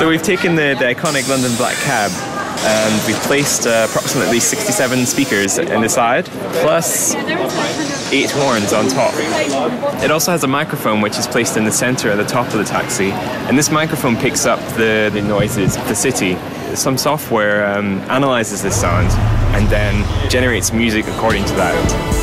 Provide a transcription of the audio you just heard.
So we've taken the iconic London black cab and we've placed approximately 67 speakers in the side, plus 8 horns on top. It also has a microphone which is placed in the centre at the top of the taxi, and this microphone picks up the noises of the city. Some software analyses this sound and then generates music according to that.